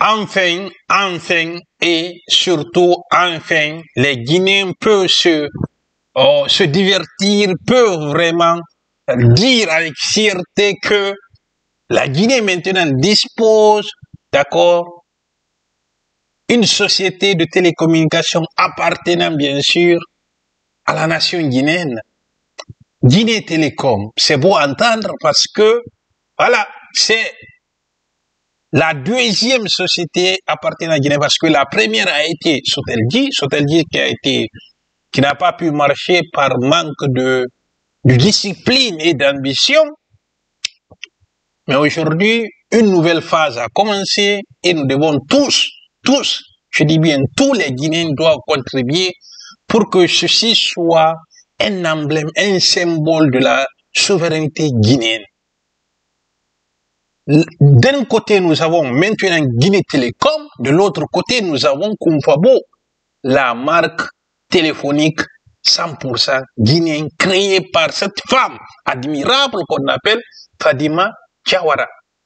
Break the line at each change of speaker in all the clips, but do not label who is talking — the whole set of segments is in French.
enfin et surtout enfin, les Guinéens peuvent se divertir, peuvent vraiment dire avec fierté que la Guinée maintenant dispose, d'accord, une société de télécommunications appartenant bien sûr à la nation guinéenne. Guinée Télécom, c'est beau entendre parce que, voilà, c'est la deuxième société appartenant à Guinée parce que la première a été Sotelji qui n'a pas pu marcher par manque de discipline et d'ambition. Mais aujourd'hui, une nouvelle phase a commencé et nous devons tous, je dis bien tous les Guinéens doivent contribuer pour que ceci soit un emblème, un symbole de la souveraineté guinéenne. D'un côté, nous avons maintenant Guinée Télécom, de l'autre côté, nous avons Kumfabo, la marque téléphonique 100% guinéenne créée par cette femme admirable qu'on appelle Fadima Diawara.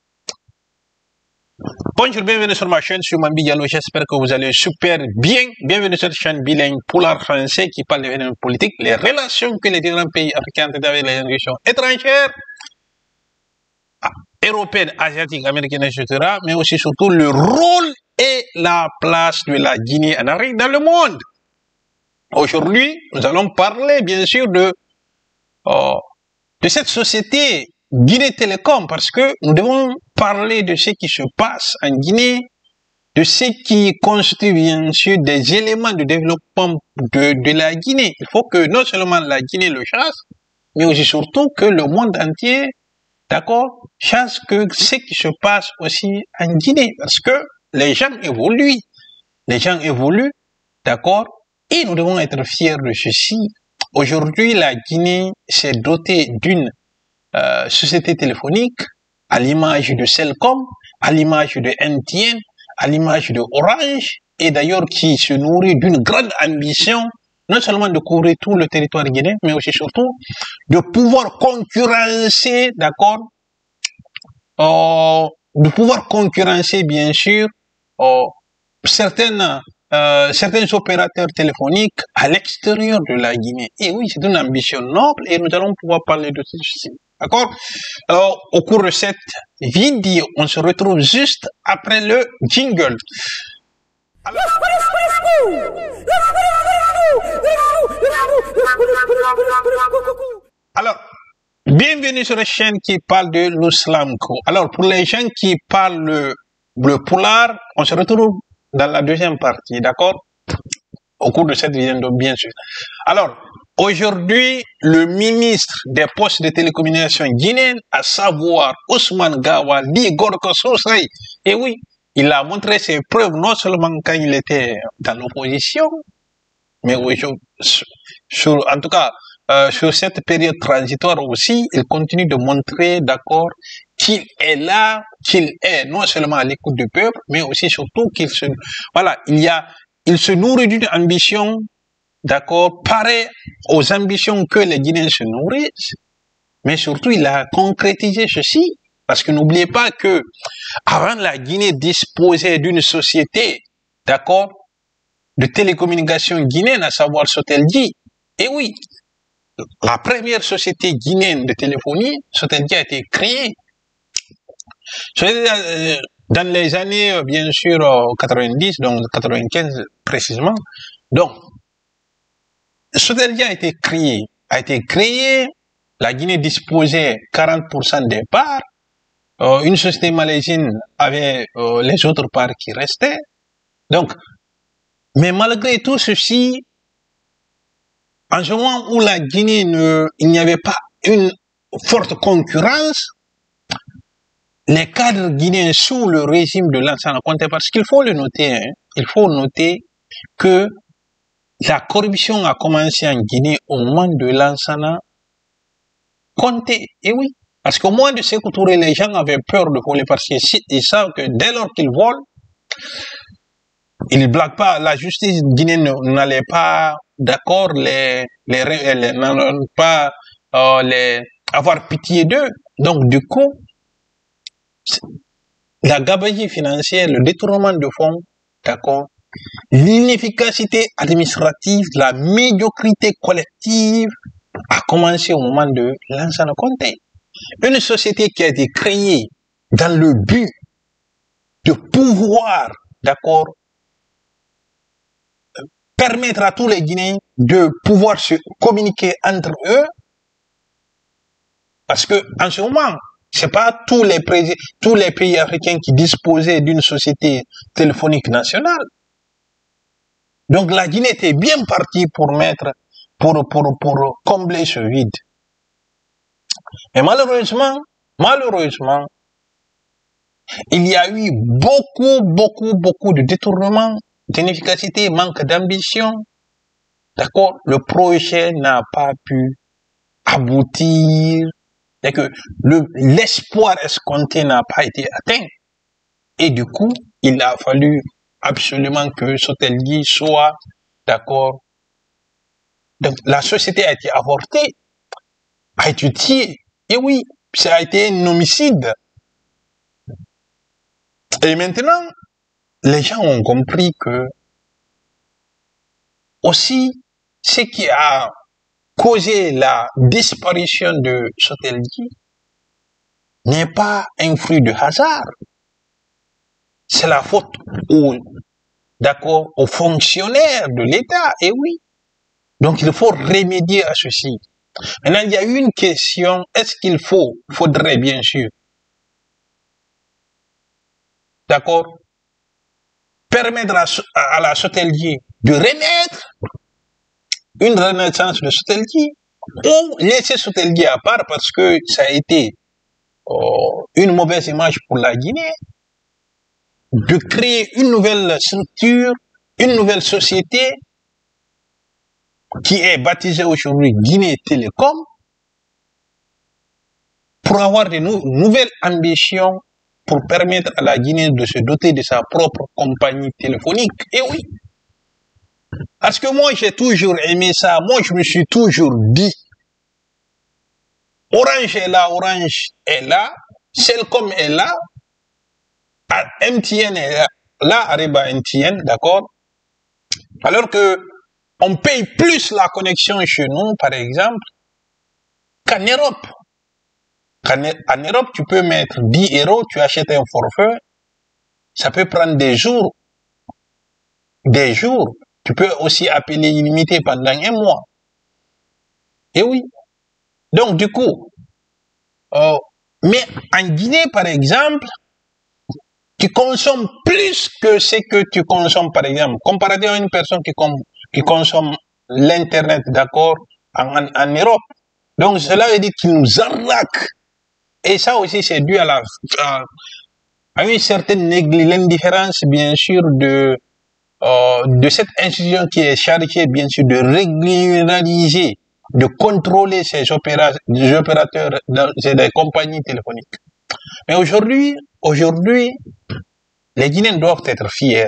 Bonjour, bienvenue sur ma chaîne, sur Mambi Diallo, j'espère que vous allez super bien. Bienvenue sur cette chaîne bilingue polar français qui parle des événements politiques, les relations que les différents pays africains ont avec les institutions étrangères, européennes, asiatiques, américaines, etc. Mais aussi surtout le rôle et la place de la Guinée en Afrique dans le monde. Aujourd'hui, nous allons parler bien sûr de cette société Guinée Télécom parce que nous devons parler de ce qui se passe en Guinée, de ce qui constitue bien sûr des éléments de développement de la Guinée. Il faut que non seulement la Guinée le chasse, mais aussi surtout que le monde entier, d'accord, chasse que ce qui se passe aussi en Guinée parce que les gens évoluent, d'accord, et nous devons être fiers de ceci. Aujourd'hui, la Guinée s'est dotée d'une société téléphonique à l'image de Celcom, à l'image de MTN, à l'image de Orange, et d'ailleurs qui se nourrit d'une grande ambition, non seulement de couvrir tout le territoire guinéen, mais aussi surtout de pouvoir concurrencer, d'accord, de pouvoir concurrencer bien sûr certains opérateurs téléphoniques à l'extérieur de la Guinée. Et oui, c'est une ambition noble et nous allons pouvoir parler de ceci. D'accord? Alors, au cours de cette vidéo, on se retrouve juste après le jingle. Alors, bienvenue sur la chaîne qui parle de l'Ouslamco. Alors, pour les gens qui parlent le polar, on se retrouve dans la deuxième partie, d'accord? Au cours de cette vidéo, bien sûr. Alors, aujourd'hui, le ministre des Postes de télécommunications guinéennes, à savoir Ousmane Gawa dit Gorko Soussaï, et oui, il a montré ses preuves non seulement quand il était dans l'opposition, mais oui, en tout cas, sur cette période transitoire aussi, il continue de montrer, d'accord, qu'il est là, qu'il est non seulement à l'écoute du peuple, mais aussi surtout qu'il il se nourrit d'une ambition, d'accord, pareil aux ambitions que les Guinéens se nourrissent, mais surtout il a concrétisé ceci, parce que n'oubliez pas que avant la Guinée disposait d'une société, d'accord, de télécommunications guinéenne, à savoir Sotelji. Et oui, la première société guinéenne de téléphonie, Sotelji, a été créée dans les années, bien sûr, 90, donc 95 précisément. Donc, Sotelji a été créé, la Guinée disposait 40% des parts, une société malaisienne avait les autres parts qui restaient. Donc, mais malgré tout ceci, en ce moment où la Guinée il n'y avait pas une forte concurrence, les cadres guinéens sous le régime de Lansana Conté, parce qu'il faut le noter, hein, il faut noter que la corruption a commencé en Guinée au moment de Lansana Conté. Et oui, parce qu'au moment de Sékou Touré, les gens avaient peur de voler parce qu'ils savent que dès lors qu'ils volent, ils ne blaguent pas, la justice guinéenne n'allait pas, d'accord, avoir pitié d'eux. Donc, du coup, la gabegie financière, le détournement de fonds, d'accord, l'inefficacité administrative, la médiocrité collective a commencé au moment de Lansana Conté. Une société qui a été créée dans le but de pouvoir, d'accord, permettre à tous les Guinéens de pouvoir se communiquer entre eux, parce que en ce moment, c'est pas tous les pays africains qui disposaient d'une société téléphonique nationale. Donc la Guinée était bien partie pour combler ce vide. Mais malheureusement, il y a eu beaucoup de détournements, d'inefficacité, manque d'ambition. D'accord? Le projet n'a pas pu aboutir. C'est que l'espoir escompté n'a pas été atteint. Et du coup, il a fallu absolument que Sotelgui soit, d'accord. Donc, la société a été avortée, a été tuée. Et oui, ça a été un homicide. Et maintenant, les gens ont compris que aussi, ce qui a causé la disparition de Sotelgui n'est pas un fruit de hasard. C'est la faute aux fonctionnaires de l'État, et oui. Donc il faut remédier à ceci. Maintenant, il y a une question, est-ce qu'il faudrait bien sûr, d'accord, permettre à la Sotelgui de remettre une renaissance de Sotelgui, ou laisser Sotelgui à part parce que ça a été une mauvaise image pour la Guinée, de créer une nouvelle structure, une nouvelle société qui est baptisée aujourd'hui Guinée Télécom, pour avoir de nouvelles ambitions pour permettre à la Guinée de se doter de sa propre compagnie téléphonique. Et oui, parce que moi j'ai toujours aimé ça, moi je me suis toujours dit, Orange est là, Cellcom est là, MTN est là, Ariba MTN, d'accord? Alors que on paye plus la connexion chez nous, par exemple, qu'en Europe. En Europe, tu peux mettre 10 €, tu achètes un forfait, ça peut prendre des jours. Tu peux aussi appeler illimité pendant un mois. Et oui. Donc, du coup, mais en Guinée, par exemple, tu consommes plus que ce que tu consommes, par exemple, comparativement à une personne qui consomme l'Internet, d'accord, en Europe. Donc, cela veut dire qu'ils nous arnaquent. Et ça aussi, c'est dû à une certaine l'indifférence, bien sûr, de cette institution qui est chargée, bien sûr, de régulariser, de contrôler ces opérateurs, des compagnies téléphoniques. Mais aujourd'hui, les Guinéens doivent être fiers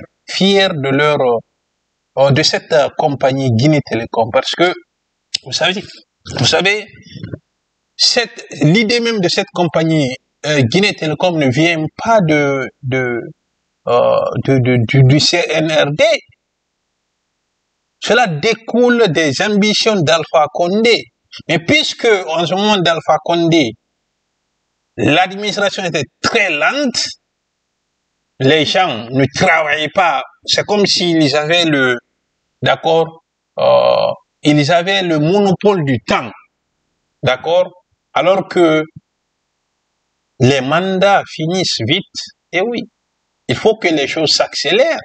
de cette compagnie Guinée Télécom, parce que, vous savez, l'idée même de cette compagnie Guinée Télécom ne vient pas du CNRD. Cela découle des ambitions d'Alpha Condé. Mais puisque, en ce moment d'Alpha Condé, l'administration était très lente, les gens ne travaillaient pas. C'est comme s'ils avaient ils avaient le monopole du temps. D'accord? Alors que les mandats finissent vite. Et oui, il faut que les choses s'accélèrent.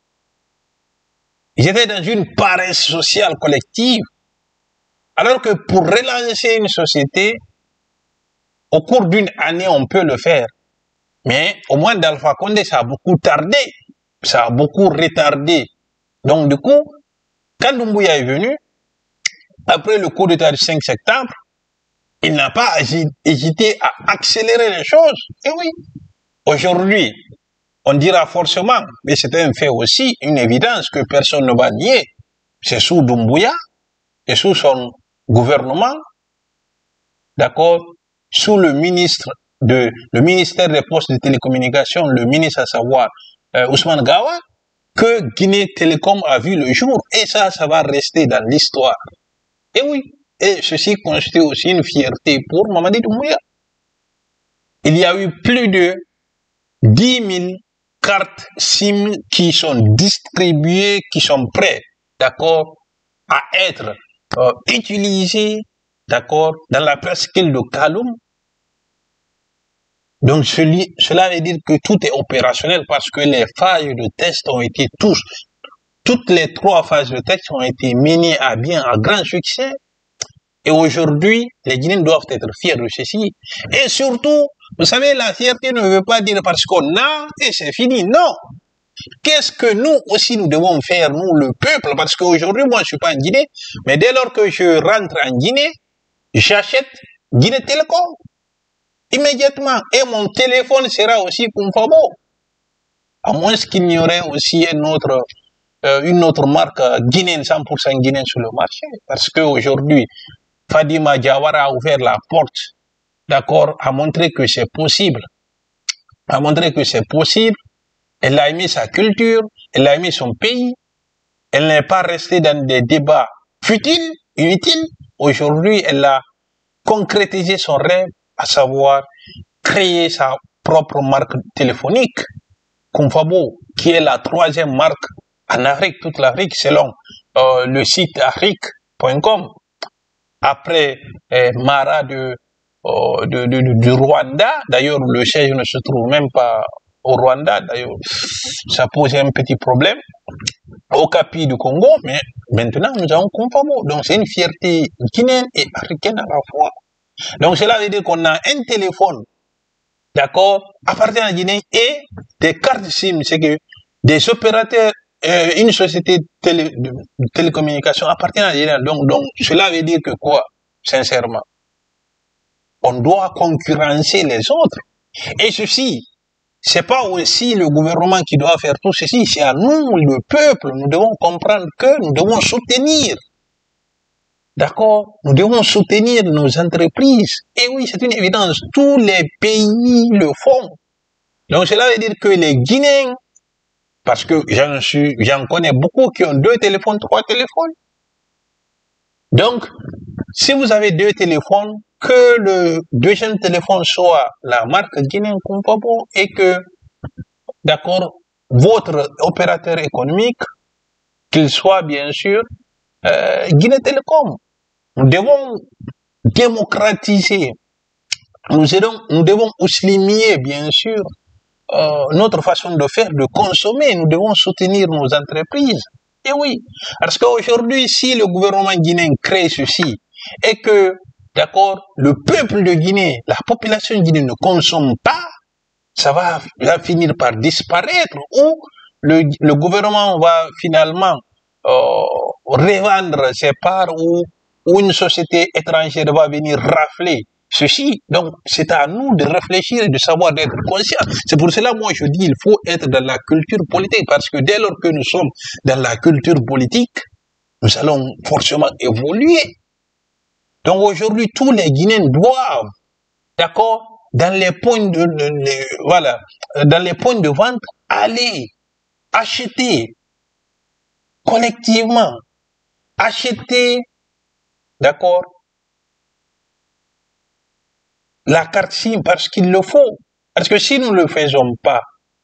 Ils étaient dans une paresse sociale collective. Alors que pour relancer une société, au cours d'une année, on peut le faire. Mais au moins d'Alpha Condé, ça a beaucoup tardé. Ça a beaucoup retardé. Donc du coup, quand Doumbouya est venu, après le coup d'État du 5 septembre, il n'a pas hésité à accélérer les choses. Et oui, aujourd'hui, on dira forcément, mais c'est un fait aussi, une évidence que personne ne va nier. C'est sous Doumbouya et sous son gouvernement, d'accord, sous le ministre le ministère des Postes et Télécommunications, le ministre à savoir Ousmane Gawa, que Guinée Télécom a vu le jour. Et ça va rester dans l'histoire. Et oui, et ceci constitue aussi une fierté pour Mamadi Doumbouya. Il y a eu plus de 10 000 cartes SIM qui sont distribuées, qui sont prêtes, d'accord, à être utilisées, d'accord, dans la presqu'île de Kaloum. Donc, cela veut dire que tout est opérationnel parce que les phases de test ont été toutes les 3 phases de test ont été menées à bien, à grand succès. Et aujourd'hui, les Guinéens doivent être fiers de ceci. Et surtout, vous savez, la fierté ne veut pas dire parce qu'on a et c'est fini. Non. Qu'est-ce que nous aussi nous devons faire, nous, le peuple? Parce qu'aujourd'hui, moi, je suis pas en Guinée, mais dès lors que je rentre en Guinée, j'achète Guinée Télécom. Immédiatement. Et mon téléphone sera aussi Kumfabo. À moins qu'il n'y aurait aussi une autre marque guinéenne, 100% guinéenne sur le marché. Parce qu'aujourd'hui, Fadima Diawara a ouvert la porte, d'accord, a montré que c'est possible. A montré que c'est possible. Elle a aimé sa culture, elle a aimé son pays. Elle n'est pas restée dans des débats futiles, inutiles. Aujourd'hui, elle a concrétisé son rêve, à savoir créer sa propre marque téléphonique, Kumfabo, qui est la 3e marque en Afrique, toute l'Afrique, selon le site afrique.com. Après Mara du Rwanda, d'ailleurs le siège ne se trouve même pas au Rwanda, d'ailleurs ça pose un petit problème, au Capi du Congo, mais maintenant nous avons Kumfabo, donc c'est une fierté guinéenne et africaine à la fois. Donc cela veut dire qu'on a un téléphone, d'accord, appartenant à la Guinée et des cartes SIM, c'est que des opérateurs, une société de télécommunication appartient à la Guinée. Donc cela veut dire que quoi, sincèrement? On doit concurrencer les autres. Et ceci, c'est pas aussi le gouvernement qui doit faire tout ceci, c'est à nous, le peuple. Nous devons comprendre que nous devons soutenir. D'accord? Nous devons soutenir nos entreprises. Et oui, c'est une évidence. Tous les pays le font. Donc cela veut dire que les Guinéens, parce que j'en connais beaucoup qui ont 2 téléphones, 3 téléphones. Donc, si vous avez 2 téléphones, que le 2e téléphone soit la marque Guinéen Kumfabo et que, d'accord, votre opérateur économique, qu'il soit bien sûr Guinée Télécom. Nous devons démocratiser. Nous devons musulmaniser, bien sûr, notre façon de faire, de consommer. Nous devons soutenir nos entreprises. Et oui, parce qu'aujourd'hui, si le gouvernement guinéen crée ceci et que, d'accord, le peuple de Guinée, la population guinéenne ne consomme pas, ça va finir par disparaître ou le gouvernement va finalement revendre ses parts ou une société étrangère va venir rafler ceci. Donc, c'est à nous de réfléchir et de savoir d'être conscients. C'est pour cela, moi, je dis, il faut être dans la culture politique, parce que dès lors que nous sommes dans la culture politique, nous allons forcément évoluer. Donc, aujourd'hui, tous les Guinéens doivent, d'accord, dans les points dans les points de vente, aller acheter collectivement, acheter, d'accord, la carte SIM parce qu'il le faut. Parce que si nous ne le faisons pas,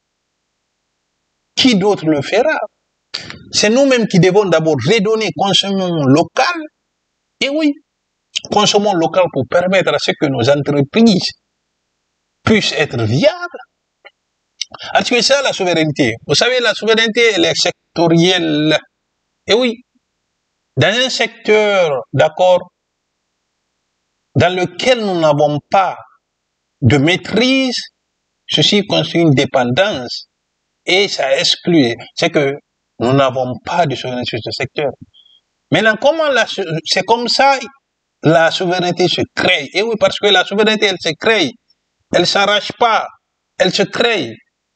qui d'autre le fera? C'est nous-mêmes qui devons d'abord redonner, consommons local. Et oui, consommons local pour permettre à ce que nos entreprises puissent être viables. Parce que c'est ça la souveraineté. Vous savez, la souveraineté, elle est sectorielle. Et oui, dans un secteur, d'accord, dans lequel nous n'avons pas de maîtrise, ceci constitue une dépendance et ça exclut. C'est que nous n'avons pas de souveraineté sur ce secteur. Maintenant, c'est comme ça la souveraineté se crée. Et oui, parce que la souveraineté, elle se crée. Elle ne s'arrache pas. Elle se crée.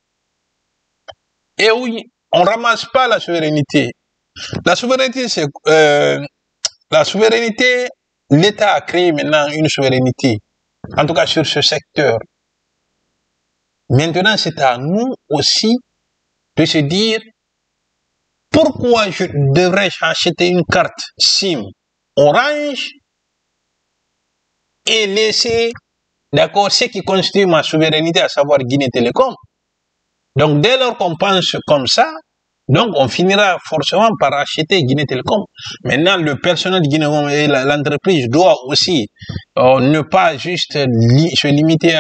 Et oui, on ne ramasse pas la souveraineté. La souveraineté, c'est la souveraineté. L'État a créé maintenant une souveraineté, en tout cas sur ce secteur. Maintenant, c'est à nous aussi de se dire pourquoi je devrais acheter une carte SIM Orange et laisser, d'accord, ce qui constitue ma souveraineté, à savoir Guinée Télécom. Donc, dès lors qu'on pense comme ça, donc on finira forcément par acheter Guinée Télécom. Maintenant, le personnel de Guinée Télécom et l'entreprise doit aussi ne pas juste se limiter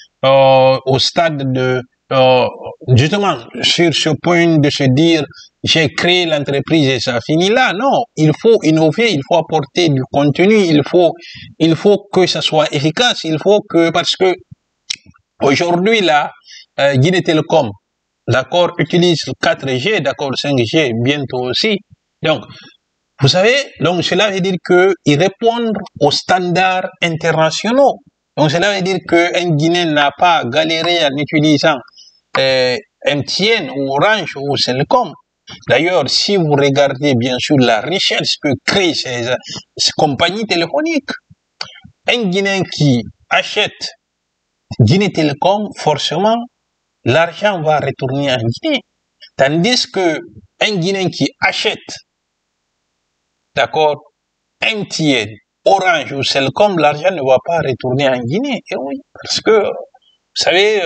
au stade de justement sur ce point de se dire j'ai créé l'entreprise et ça finit là. Non, il faut innover, il faut apporter du contenu, il faut que ça soit efficace, il faut que, parce que aujourd'hui là, Guinée Télécom, d'accord, utilise 4G, d'accord, 5G bientôt aussi. Donc, vous savez, donc cela veut dire qu'ils répondent aux standards internationaux. Donc cela veut dire qu'un Guinéen n'a pas galéré en utilisant MTN ou Orange ou Celcom. D'ailleurs, si vous regardez bien sûr la richesse que créent ces compagnies téléphoniques, un Guinéen qui achète Guinée Télécom, forcément, l'argent va retourner en Guinée. Tandis que un Guinéen qui achète, d'accord, MTN, Orange ou Celcom, l'argent ne va pas retourner en Guinée. Et oui, parce que, vous savez,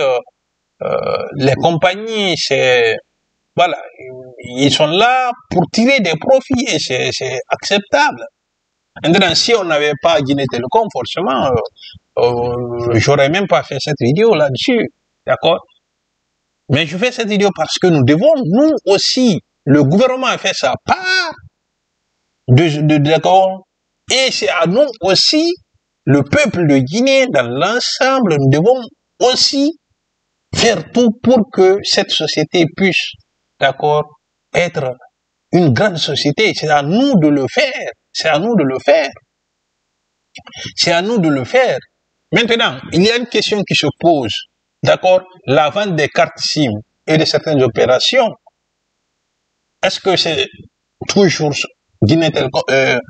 les compagnies, c'est, voilà, ils sont là pour tirer des profits et c'est acceptable. Maintenant, si on n'avait pas Guinée Télécom, forcément, j'aurais même pas fait cette vidéo là-dessus, d'accord? Mais je fais cette vidéo parce que nous devons, nous aussi, le gouvernement a fait sa part, d'accord? Et c'est à nous aussi, le peuple de Guinée, dans l'ensemble, nous devons aussi faire tout pour que cette société puisse, d'accord, être une grande société. C'est à nous de le faire. C'est à nous de le faire. C'est à nous de le faire. Maintenant, il y a une question qui se pose. D'accord? La vente des cartes SIM et de certaines opérations. Est-ce que c'est toujours Guinée Télécom,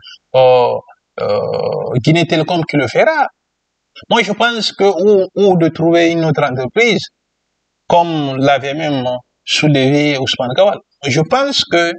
Guinée Télécom qui le fera? Moi, je pense que, ou de trouver une autre entreprise, comme l'avait même soulevé Ousmane Kawal. Je pense que,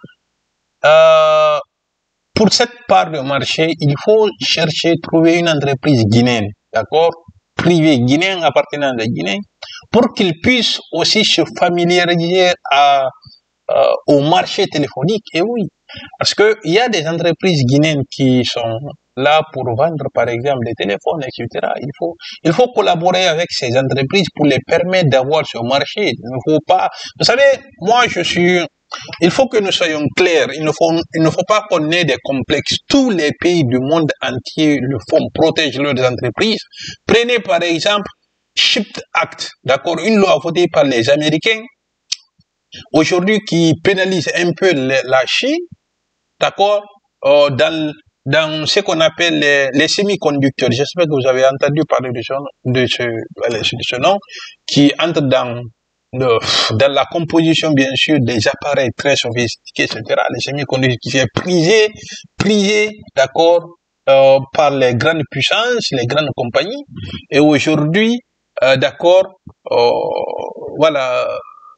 pour cette part de marché, il faut chercher, trouver une entreprise guinéenne, d'accord, privée guinéenne, appartenant à la Guinée, pour qu'ils puissent aussi se familiariser au marché téléphonique. Et oui, parce que il y a des entreprises guinéennes qui sont là pour vendre, par exemple, des téléphones, etc. Il faut collaborer avec ces entreprises pour les permettre d'avoir ce marché. Il ne faut pas, vous savez, moi, il faut que nous soyons clairs. Il ne faut pas qu'on ait des complexes. Tous les pays du monde entier le font, protègent leurs entreprises. Prenez par exemple CHIPS Act, d'accord, une loi votée par les Américains, aujourd'hui qui pénalise un peu la Chine, d'accord, dans ce qu'on appelle les semi-conducteurs. J'espère que vous avez entendu parler de ce nom, qui entre dans la composition, bien sûr, des appareils très sophistiqués, etc. Les semi-conducteurs qui sont prisés, d'accord, par les grandes puissances, les grandes compagnies. Et aujourd'hui, d'accord, voilà,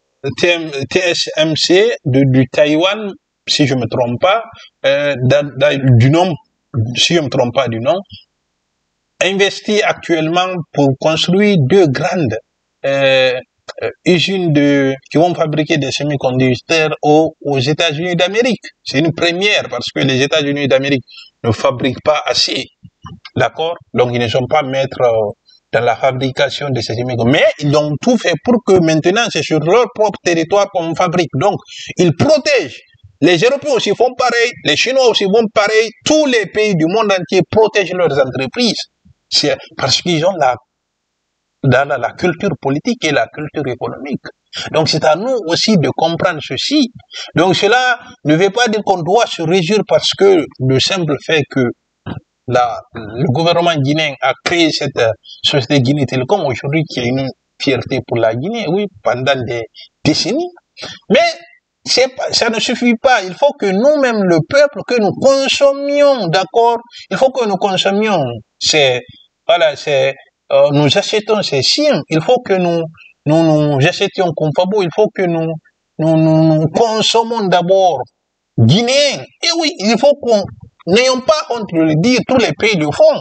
TSMC du Taïwan, si je me trompe pas, du nom, si je me trompe pas du nom, investit actuellement pour construire 2 grandes usines qui vont fabriquer des semi-conducteurs aux États-Unis d'Amérique. C'est une première parce que les États-Unis d'Amérique ne fabriquent pas assez, d'accord? Donc ils ne sont pas maîtres dans la fabrication de ces semi-conducteurs. Mais ils ont tout fait pour que maintenant c'est sur leur propre territoire qu'on fabrique. Donc ils protègent. Les Européens aussi font pareil, les Chinois aussi font pareil, tous les pays du monde entier protègent leurs entreprises. C'est parce qu'ils ont la culture politique et la culture économique. Donc c'est à nous aussi de comprendre ceci. Donc cela ne veut pas dire qu'on doit se réjouir parce que le simple fait que le gouvernement guinéen a créé cette société Guinée Télécom aujourd'hui qui est une fierté pour la Guinée, oui, pendant des décennies. Mais ça ne suffit pas. Il faut que nous-mêmes, le peuple, que nous consommions, d'accord? Il faut que nous consommions nous achetons ces SIM. Il faut que nous nous achetions Confabo, il faut que nous consommons d'abord guinéen. Et oui, il faut qu'on n'ayons pas honte de le dire, tous les pays le font.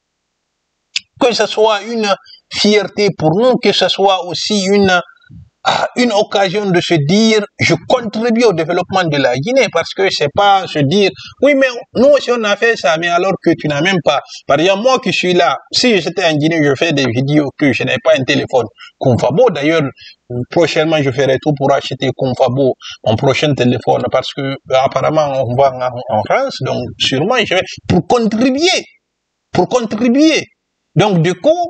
Que ce soit une fierté pour nous, que ce soit aussi une occasion de se dire je contribue au développement de la Guinée, parce que c'est pas se dire oui mais nous aussi on a fait ça, mais alors que tu n'as même pas. Par exemple, moi qui suis là, si j'étais en Guinée, je fais des vidéos que je n'ai pas un téléphone Confabo. D'ailleurs, prochainement je ferai tout pour acheter Confabo, mon prochain téléphone, parce que apparemment on va en France, donc sûrement je vais pour contribuer. Donc du coup,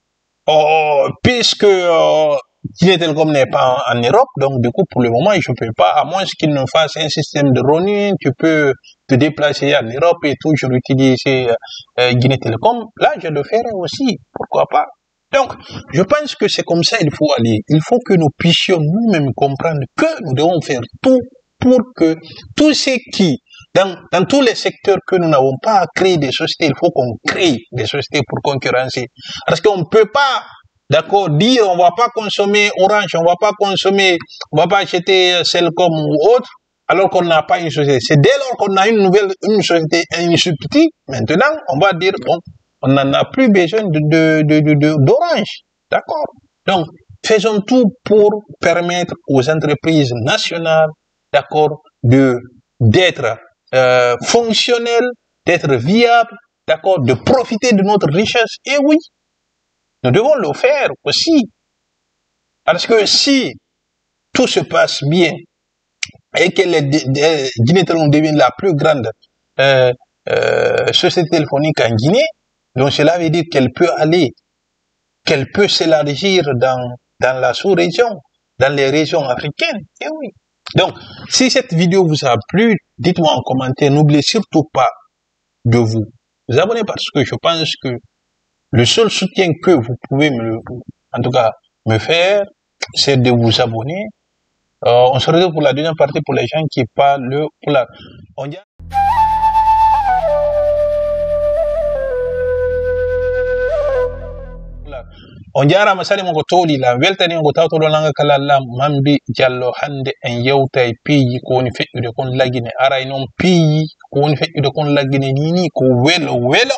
puisque Guinée Télécom n'est pas en Europe, donc du coup pour le moment je peux pas, à moins qu'il ne fasse un système de roaming, tu peux te déplacer en Europe et toujours utiliser Guinée Télécom. Là je le ferai aussi, pourquoi pas. Donc je pense que c'est comme ça il faut aller. Il faut que nous puissions nous-mêmes comprendre que nous devons faire tout pour que tous ceux qui dans tous les secteurs que nous n'avons pas créé des sociétés, il faut qu'on crée des sociétés pour concurrencer. Parce qu'on ne peut pas, d'accord, dire on va pas consommer Orange, on va pas acheter Cellcom ou autre, alors qu'on n'a pas une société. C'est dès lors qu'on a une société, une substitut, maintenant, on va dire, bon, on n'en a plus besoin d'Orange. D'accord? Donc, faisons tout pour permettre aux entreprises nationales, d'accord, d'être fonctionnelles, d'être viables, d'accord, de profiter de notre richesse. Et oui, nous devons le faire aussi. Parce que si tout se passe bien et que Guinée Télécom devient la plus grande société téléphonique en Guinée, donc cela veut dire qu'elle peut s'élargir dans la sous-région, dans les régions africaines. Et oui. Donc, si cette vidéo vous a plu, dites-moi en commentaire. N'oubliez surtout pas de vous abonner, parce que je pense que le seul soutien que vous pouvez me faire, c'est de vous abonner. On se retrouve pour la deuxième partie pour les gens qui parlent le pulaar. On jarama sali mo ko toli la weltani ko tawto do langa kala lam mambi Diallo hande en yewtay piiji ko woni feƴƴude kon lagine aray non piiji ko woni feƴƴude kon lagine ni ko welo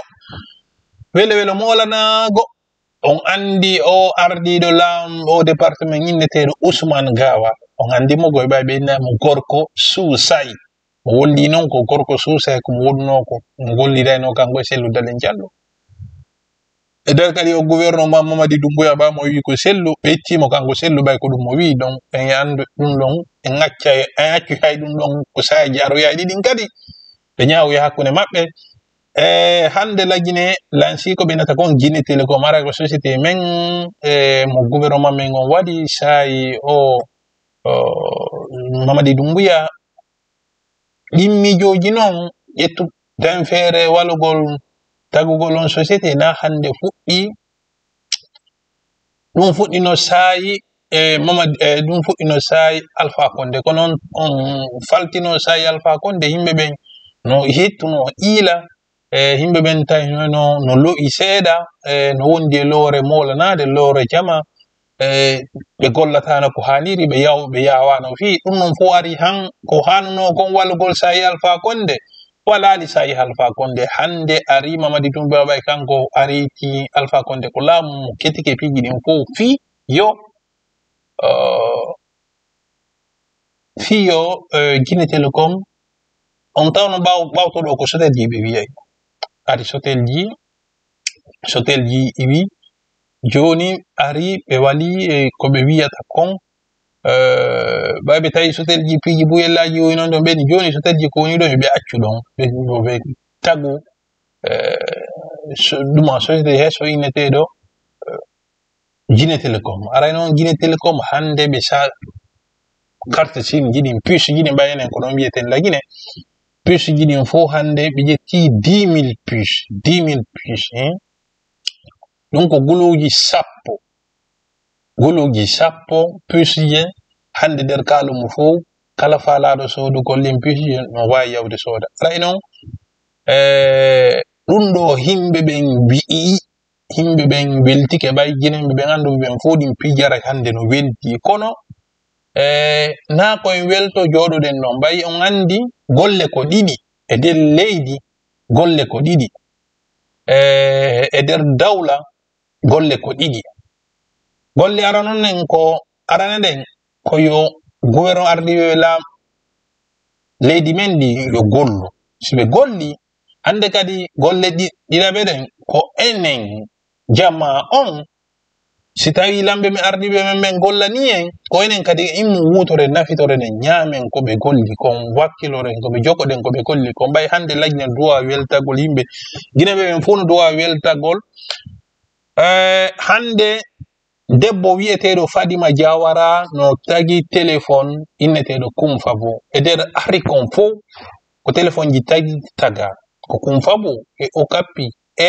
molanago on andi o ardiɗo lam o département inneteɗo Ousmane Gawa on andi mo goy bay ɓe mo gorko Suusay mo wolli noon ko gorko Suusay ko mo wonno ko mo gollidayno kanko e Sellu Dalen Diallo. E nder kadi o gouvernement Mamadi Doumbouya Ba mo wi ko sellu ɓettimo kanko sellu ɓay ko ɗum mo wi, donc en andu ɗum ɗon en accu hay ɗum ɗon ko sahaji aroyaji ɗiɗin kadi ɓe ñawoya hakkude maɓɓe. Hande lagine lansi ko ɓe nata kon Guinée Télécom ara ko société men mo gouvernement men on waɗi sayi o Mamadi Doumbouya ɗimmijoji noon ƴettu tan feere walugol tagugol on société na hande fuɗɗi ɗum fuɗɗino sayi ɗum fuɗɗino sayi Alpha Condé ko noon on faltino sayi Alpha Condé yimɓe ɓen no hettuno iila yimɓe ɓen tawi no lo'i seeɗa no wondi e loore molanade loore jama ɓe gollatano ko haniri ɓe yawano fi ɗum noon fo ari han ko hanuno kon wallugol sayi Alpha Condé walali sayi Alpha Condé hande ari Mamadi Doumbouya Ba kanko ariti Alpha Condé ko laamu mo kettike piiji ɗin fof fiyo Guinée Télécom on tawno ɓawtoɗo ko sotelji ɓe wiyay ari sotelji iwi joni ari ɓe wali ko ɓe wiyata kon ɓe tawi sotelji piiji buyellaji woni noon ɗon ɓeni joni sotelji ko woni ɗon ɓe accu ɗon ɓe tagu ɗuma société heso inneteɗo Guinée Télécom. Aray noon Guinée Télécom hande ɓe sa carte SIM jiɗin puce jiɗin mbayenen ko ɗon wiyeten lagine puce jiɗin fo hande ɓe ƴetti 10 000 puce ɗum ko guluji sappo puce je hande nder kalumo fof kala faalaɗo soodu gollen puce je no wawi yawde sooda. Aray noon ɗum ɗo himɓe ɓen himɓe ɓen weltike ɓay Guinéɓe ɓen anduɓe ɓen fof ɗin pijara hande no welti kono na koye welto joɗoɗen ɗon ɓay on andi golle ko ɗiɗi e nder leydi golle ko ɗiɗi e nder dawla golle ko ɗiɗi golle aranonen ko aranaɗen ko yo gouvernement ardiɓe laam leydi men ɗi yo gollu siɓe golli hande kadi golle ɗiɗaɓe ɗen ko enen jama on si tawi lamɓe men ardiɓe men ɓen gollani en ko enen kadi immu wutore nafitore nen ñaamen ko ɓe golli kon wakkiloren ko ɓe jogoɗen ko ɓe golli kon ɓay hande lagna duwa weltagol yimɓe Guinéɓe ɓen fof no duwa weltagol hande debbo wi'eteɗo Fadima Jawara no tagi téléphone inneteɗo Kumfabo e nder Afrique fof ko téléphone ji tagi taga ko Kumfabo e o kappi e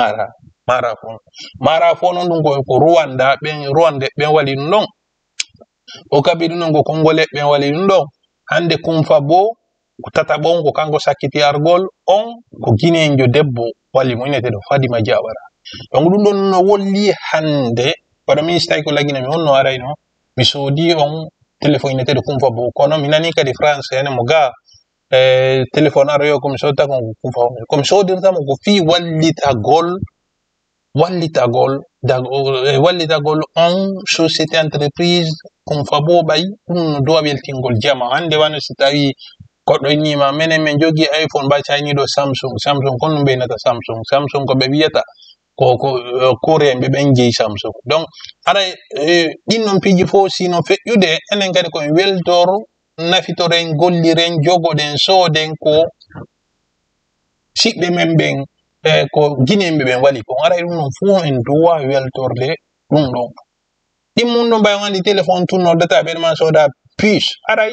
mara fo noon ɗum ko Rwanda ɓen wali ɗum ɗon o kappi ɗum ɗon ko Congolais ɓen wali ɗum ɗon hande Kumfabo ko tataɓon ko kanko sakkiti argol on ko Guinéjo debbo wali mo inneteɗo Fadima Jawara donc ɗum ɗon no wolli hande waɗa min tawi ko lagina mi honno aray no mi soodi on téléphone inneteɗo Kumfabo kono mi nani kadi français ene mo ga téléphone aroyo komi sodata kon ko Kumfabo komi sodirtamo ko fi wallitagol on société entreprise Kumfabo ɓay ɗum no duwa weltingol jama hande wano si tawi goɗɗo innima minen min jogui iPhone ɓay cayniɗo Samsung kon no mbeynata Samsung ko ɓe wiyata ko kore'en ɓe ɓen jeeyi Samsung donc aray ɗinnon piji fof sino feƴƴude enen kadi koye weltor nafitoren golliren jogoɗen sooden ko siɓɓe men ɓen ko Guinéɓe ɓen wali kon aray ɗum ɗon fof en duwa weltorde ɗum ɗon ɗimmum ɗon ɓay on andi téléphone tun noddata ɓen man soda puce aray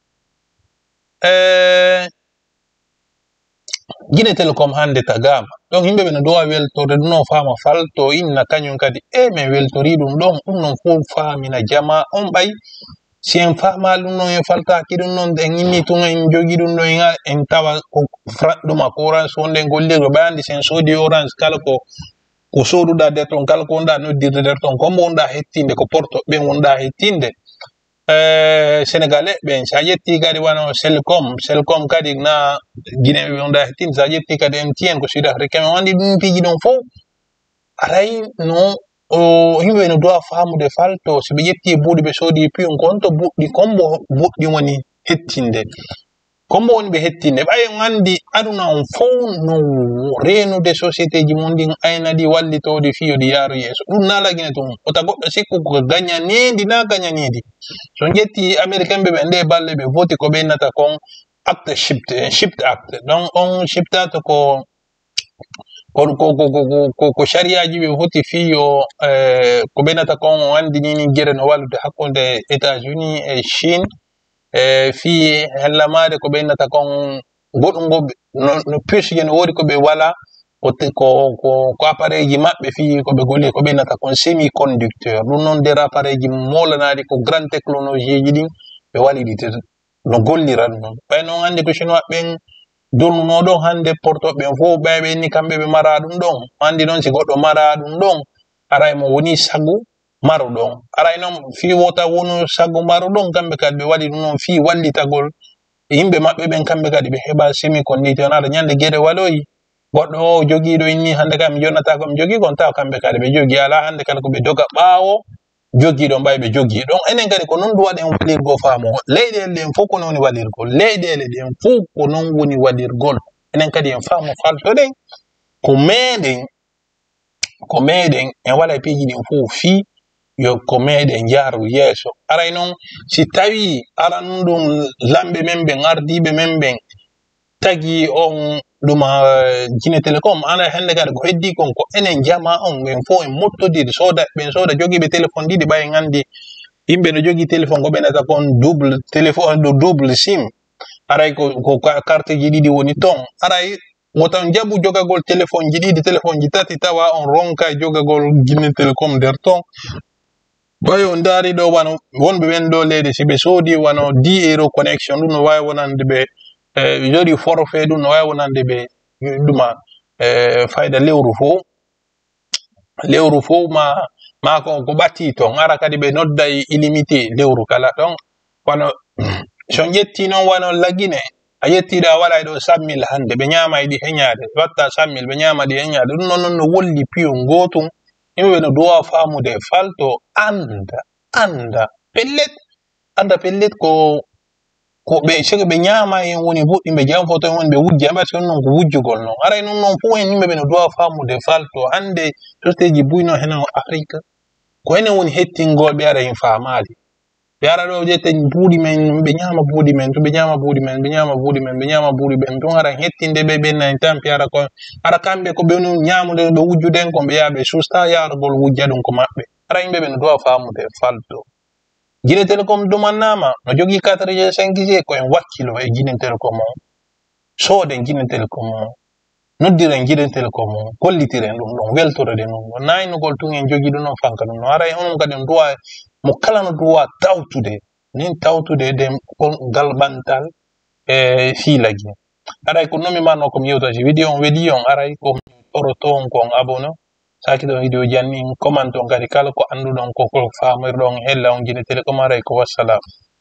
Guinée Télécom hande tagama donc yimɓe ɓe no duwa weltorde ɗum non fama falto inna kañum kadi min weltori ɗum ɗon non fof famina jama on ɓay si en fama ɗum non en faltaki ɗum non en inni tun en jogui ɗum ɗon en tawa ko fraɗɗuma ko orange wonden gollirgo ɓay andi sen soodi orange kala ko soduɗa nder ton kala ko wonɗa noddirde nder ton kombo wonɗa hettinde ko porto ɓen wonɗa hettinde sénégalais ɓen sa ƴetti kadi wano selcom kadi na Guinéɓe ɓe wonɗa hettinde sa ƴetti kadi MTN ko sud africain ɓe wandi ɗum piji ɗon fof aray no yimɓe no duwa famude falto so ɓe ƴetti buuɗi ɓe soodi piyon ko honto buɗɗi kombo buɗɗi woni hettinde kombo woni ɓe hettinde ɓay on andi aduna on fof no renude société ji mon ɗin ayna ɗi wallitode fiyo ɗi yaaru yeeso ɗum na lagine tun ota goɗɗo sikku ko gañanedi na gañanedi so ƴetti américain ɓe ɓe nde balle ɓe voti ko ɓennata kon acte shift acte donc on shiftata ko shariaji ɓe voti fiyo ko ɓennata kon o andi nini guere no wallude hakkude États-Unis e Chine fi hellamade ko ɓennata kon goɗɗum go no puce no woodi ko ɓe wala ko appareil ji maɓɓe fi ko ɓe golli ko ɓennata kon semi conducteur ɗum noon nder appareil ji molanaɗi ko grande technologie ji ɗin ɓe waɗi ɗi no gollira ɗum noon ɓay noon andi ko chinois ɓen donnuno ɗon hande portoɓe ɓen fof ɓay ɓe inni kamɓe ɓe mara ɗum ɗon andi noon si goɗɗo mara ɗum ɗon aray mo woni sagu maru ɗon aray noon fi wota wonu sagu maru ɗon kamɓe kadi ɓe waɗi ɗum noon fi wallitagol yimɓe maɓɓe ɓen kamɓe kadi ɓe heɓa semi conducteur aɗa ñande gueɗe waloyi goɗɗo o jogiiɗo inni hande kam mi jonnata ko mi jogii kon taw kamɓe kadi ɓe jogii ala hande kala ko ɓe doga ɓaawo jogiiɗo mbay ɓe jogii ɗon enen kadi ko non duwaɗen walirgo faamo leyɗele ɗen fof ko non woni walirgol leyɗele ɗen fof ko non woni walirgol enen kadi en faamo faltoɗen ko meɗen en waɗa piiji ɗin fof fii yo ko meɗen jaaru yeeso aray noon si tawi aran ɗum lamɓe men ɓen ardiɓe men ɓen tagi on ɗuma Guinée Télécom ana hande kadi ko heddi kon ko enen jama on ɓen fof en mottodiri ɓen sooda jogiiɓe téléphone ɗiɗi ɓay en andi yimɓe no jogii téléphone ko ɓennata kon double sim aray ko carte ji ɗiɗi woni ton aray wotan jaɓu jogagol téléphone ji ɗiɗi téléphone ji tati tawa on ronka jogagol Guinée Télécom nder ton ɓay on daari ɗo wano wonɓe ɓen ɗo leydi si ɓe soodi wano 10 € connexion ɗum no wawi wonande ɓe jodi forfait ɗum no wawi wonande ɓe ɗuma fayda lewru fof lewru fo ma ko batti to ngara kadi be nodda illimité lewru kala donc wano so jetti non wano lagine a yettida wala do sammil hande be nyama idi henyade watta sammil be nyama di henyade dum non no wolli piyo gotum yimbe no dowa famude falto anda pellet ko be shege be nyama en woni buddi be jam foto en be wujja ba ton non ko wujjugol non ara non fu en yimbe no dowa famude falto hande sosteji buyno heno afrika ko ene woni hettingol be ara en faamaali be ara do jete buudi men be nyama buudi men to be nyama buudi men be nyama buudi men be nyama buudi ben to ara hettinde be nan tampi ara ko ara kambe ko be no nyamude be wujjuden ko be yaabe susta yaargol wujja dum ko mabbe ara yimbe be no dowa famude falto Guinée Telecom domannama no jogi 4G 5G ko en wakkilo e Guinée Telecom soode Guinée Telecom noddiren Guinée Telecom kollitiren dum don weltorede non naynugol tun en jogi dum non fanka dum ara on kadi duwa mo kala no duwa tawtude nin tawtude de galbantal filagi ara ko nomi manno ko yewta video on wedi on ara ko oroto on ko abono saki do video janni comment on kadi kala ko andudon ko famirɗon hella on Guinée Telecom ara ko wassalam